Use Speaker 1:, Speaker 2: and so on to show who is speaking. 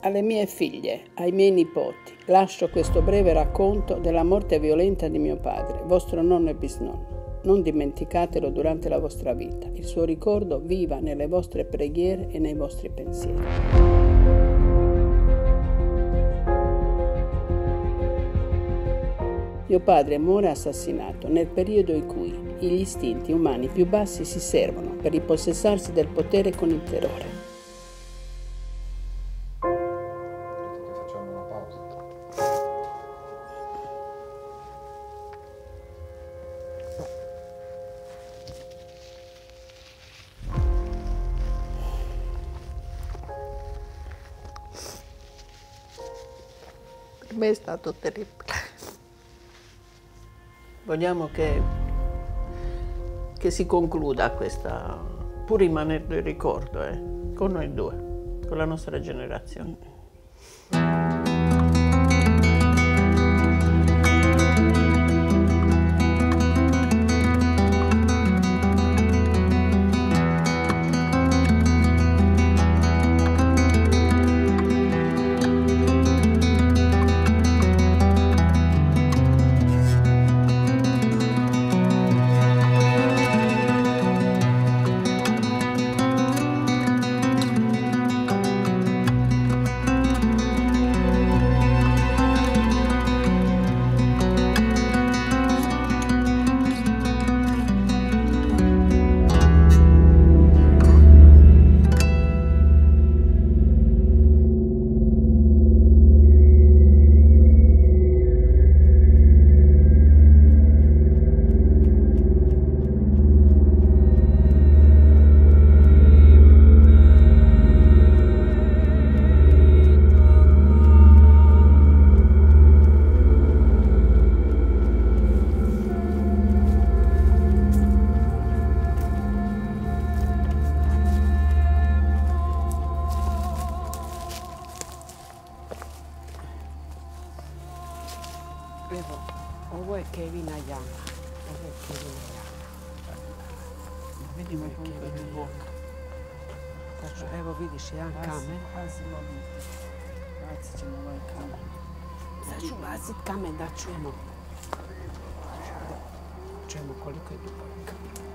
Speaker 1: Alle mie figlie, ai miei nipoti, lascio questo breve racconto della morte violenta di mio padre, vostro nonno e bisnonno. Non dimenticatelo durante la vostra vita. Il suo ricordo viva nelle vostre preghiere e nei vostri pensieri. Mio padre muore assassinato nel periodo in cui gli istinti umani più bassi si servono per impossessarsi del potere con il terrore.
Speaker 2: Facciamo una pausa.
Speaker 1: Per me è stato terribile. Vogliamo che si concluda questa, pur rimanendo il ricordo, con noi due, con la nostra generazione.
Speaker 3: Ovo è Kevin Ayala.
Speaker 1: Vedi ma comunque di bocca.
Speaker 3: Evo vidiš jedan kamen.
Speaker 1: Bacit ćemo ovaj kamen.
Speaker 3: Sad ću bacit kamen da čujemo. Čujemo koliko je dubok.